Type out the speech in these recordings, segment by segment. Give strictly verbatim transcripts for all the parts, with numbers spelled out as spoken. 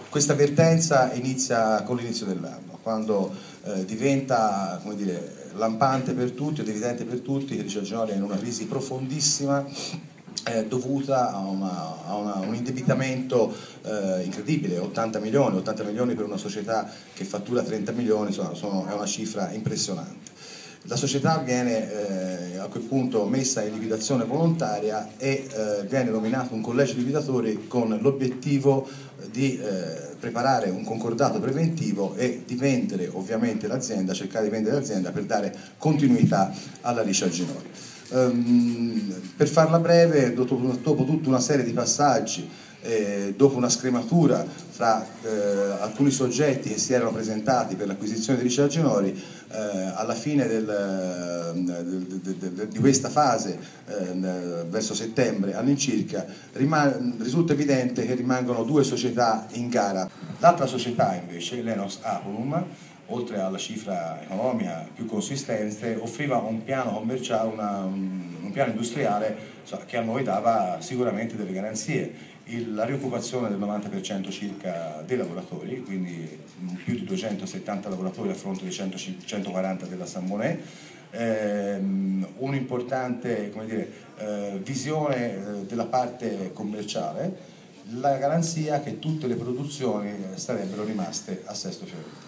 questa vertenza inizia con l'inizio dell'anno, quando eh, diventa, come dire, lampante per tutti ed evidente per tutti che Ricia Ginori è in una crisi profondissima eh, dovuta a, una, a una, un indebitamento eh, incredibile, ottanta milioni, ottanta milioni per una società che fattura trenta milioni, insomma, sono, è una cifra impressionante. La società viene eh, a quel punto messa in liquidazione volontaria e eh, viene nominato un collegio di liquidatori con l'obiettivo di eh, preparare un concordato preventivo e di vendere ovviamente l'azienda, cercare di vendere l'azienda per dare continuità alla Ricia Ginori. Um, per farla breve, dopo, dopo tutta una serie di passaggi, Eh, dopo una scrematura fra eh, alcuni soggetti che si erano presentati per l'acquisizione di Ricia Ginori, eh, alla fine del, del, del, del, di questa fase, eh, verso settembre all'incirca, risulta evidente che rimangono due società in gara. L'altra società invece, l'Enox Apolum, oltre alla cifra economica più consistente, offriva un piano commerciale, una, un, un piano industriale so, che a noi dava sicuramente delle garanzie. Il, la rioccupazione del novanta per cento circa dei lavoratori, quindi più di duecentosettanta lavoratori a fronte dei centoquaranta della Sanbonè, ehm, un'importante eh, visione eh, della parte commerciale, la garanzia che tutte le produzioni sarebbero rimaste a Sesto Fiorentino.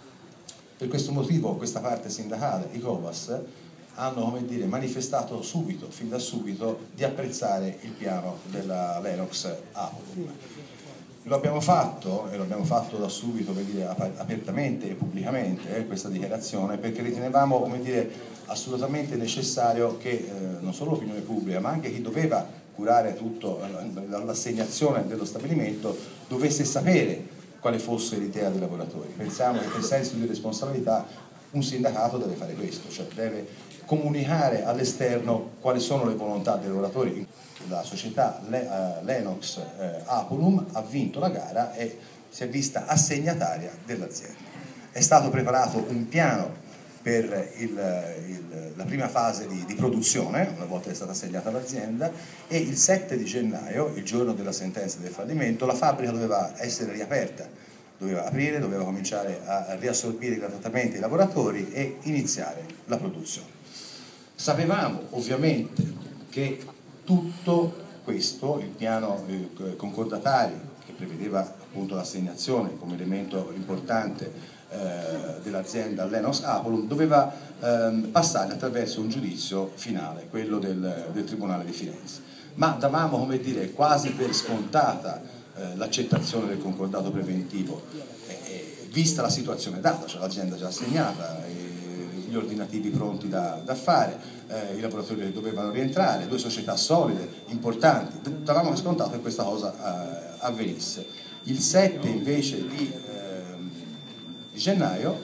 Per questo motivo questa parte sindacale, i Covas, hanno come dire, manifestato subito, fin da subito, di apprezzare il piano della Lenox Apolum. Lo abbiamo fatto, e lo abbiamo fatto da subito, come dire, apertamente e pubblicamente, eh, questa dichiarazione, perché ritenevamo, come dire, assolutamente necessario che eh, non solo l'opinione pubblica, ma anche chi doveva curare tutto, eh, l'assegnazione dello stabilimento, dovesse sapere quale fosse l'idea dei lavoratori. Pensiamo che per senso di responsabilità un sindacato deve fare questo, cioè deve comunicare all'esterno quali sono le volontà dei lavoratori. La società Lenox eh, Apolum ha vinto la gara e si è vista assegnataria dell'azienda. È stato preparato un piano per il, il, la prima fase di, di produzione, una volta che è stata assegnata l'azienda, e il sette di gennaio, il giorno della sentenza del fallimento, la fabbrica doveva essere riaperta, doveva aprire, doveva cominciare a riassorbire gratuitamente i lavoratori e iniziare la produzione. Sapevamo ovviamente che tutto questo, il piano eh, concordatario che prevedeva appunto l'assegnazione come elemento importante eh, dell'azienda Lenox Apolum, doveva eh, passare attraverso un giudizio finale, quello del, del Tribunale di Firenze. Ma davamo, come dire, quasi per scontata eh, l'accettazione del concordato preventivo, eh, vista la situazione data, cioè l'azienda già assegnata, eh, gli ordinativi pronti da, da fare, eh, i lavoratori che dovevano rientrare, due società solide, importanti, davamo per scontato che questa cosa eh, avvenisse. Il sette invece di, eh, di gennaio,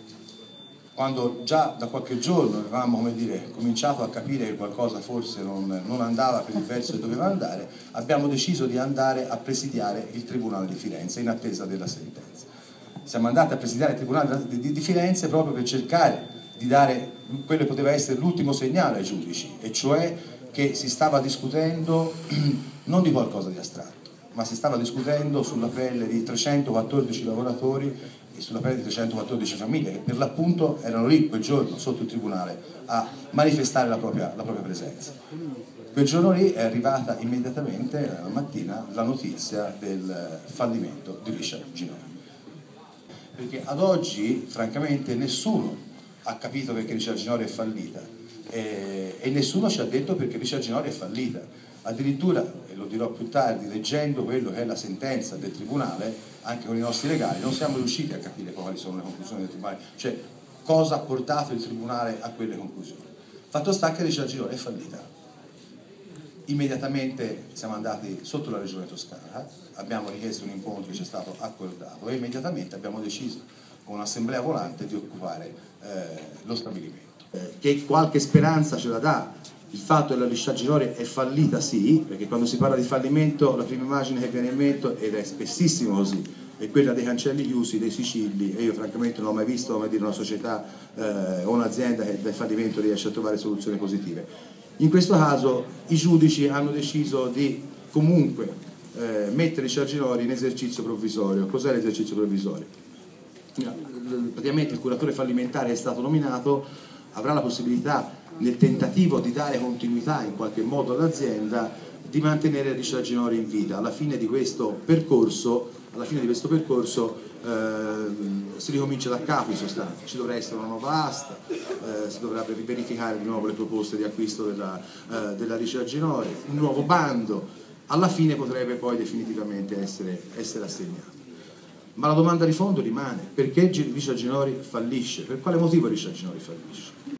quando già da qualche giorno avevamo, come dire, cominciato a capire che qualcosa forse non, non andava per il verso che doveva andare, abbiamo deciso di andare a presidiare il Tribunale di Firenze in attesa della sentenza. Siamo andati a presidiare il Tribunale di, di, di Firenze proprio per cercare di dare quello che poteva essere l'ultimo segnale ai giudici, e cioè che si stava discutendo non di qualcosa di astratto, ma si stava discutendo sulla pelle di trecentoquattordici lavoratori e sulla pelle di trecentoquattordici famiglie che per l'appunto erano lì quel giorno sotto il tribunale a manifestare la propria, la propria presenza. Quel giorno lì è arrivata immediatamente la mattina la notizia del fallimento di Ricia Ginori, perché ad oggi francamente nessuno ha capito perché Ricia Ginori è fallita e, e nessuno ci ha detto perché Ricia Ginori è fallita. Addirittura, e lo dirò più tardi, leggendo quello che è la sentenza del tribunale, anche con i nostri legali, non siamo riusciti a capire quali sono le conclusioni del tribunale, cioè cosa ha portato il tribunale a quelle conclusioni. Fatto sta che Ricia Ginori è fallita. Immediatamente siamo andati sotto la regione Toscana, abbiamo richiesto un incontro che ci è stato accordato e immediatamente abbiamo deciso con un'assemblea volante di occupare eh, lo stabilimento. Eh, che qualche speranza ce la dà il fatto che la Ricia Ginori è fallita, sì, perché quando si parla di fallimento la prima immagine che viene in mente, ed è spessissimo così, è quella dei cancelli chiusi, dei sigilli, e io francamente non ho mai visto, come dire, una società eh, o un'azienda che dal fallimento riesce a trovare soluzioni positive. In questo caso i giudici hanno deciso di comunque eh, mette Richard Ginori in esercizio provvisorio. Cos'è l'esercizio provvisorio? Praticamente il curatore fallimentare è stato nominato, avrà la possibilità, nel tentativo di dare continuità in qualche modo all'azienda, di mantenere Richard Ginori in vita. Alla fine di questo percorso, alla fine di questo percorso eh, si ricomincia da capo in sostanza, ci dovrà essere una nuova asta, eh, si dovrebbe verificare di nuovo le proposte di acquisto della, eh, della Richard Ginori, un nuovo bando, alla fine potrebbe poi definitivamente essere, essere assegnato. Ma la domanda di fondo rimane: perché Richard Ginori fallisce? Per quale motivo Richard Ginori fallisce?